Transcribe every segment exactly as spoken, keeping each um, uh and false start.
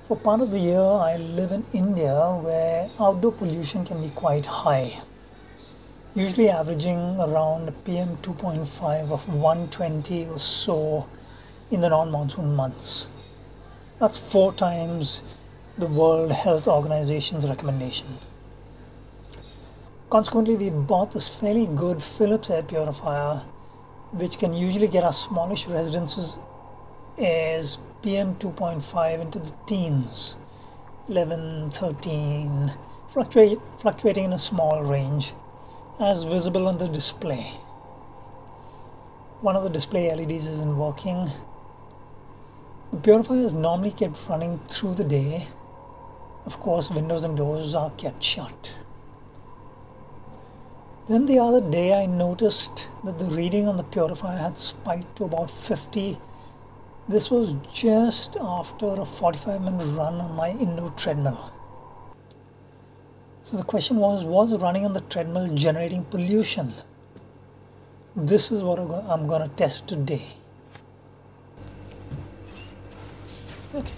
For part of the year, I live in India where outdoor pollution can be quite high, usually averaging around P M two point five of one hundred twenty or so in the non-monsoon months. That's four times the World Health Organization's recommendation. Consequently, we bought this fairly good Philips air purifier, which can usually get our smallish residences as P M two point five into the teens, eleven, thirteen, fluctuate, fluctuating in a small range, as visible on the display. One of the display L E Ds isn't working. The purifier is normally kept running through the day. Of course, windows and doors are kept shut. Then the other day I noticed that the reading on the purifier had spiked to about fifty. This was just after a forty-five minute run on my indoor treadmill. So the question was, was running on the treadmill generating pollution? This is what I'm going to test today. Okay.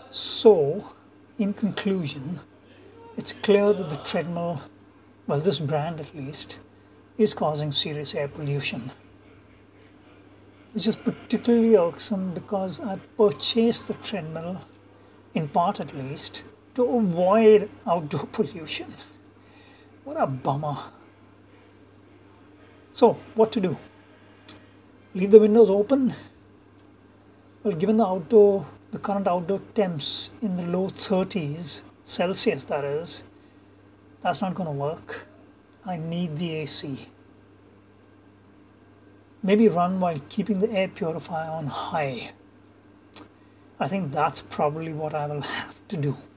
So, in conclusion, it's clear that the treadmill, well, this brand at least, is causing serious air pollution, which is particularly irksome because I purchased the treadmill, in part at least, to avoid outdoor pollution. What a bummer. So, what to do? Leave the windows open? Well, given the outdoor, the current outdoor temps in the low thirties, Celsius that is, that's not going to work. I need the A C. Maybe run while keeping the air purifier on high. I think that's probably what I will have to do.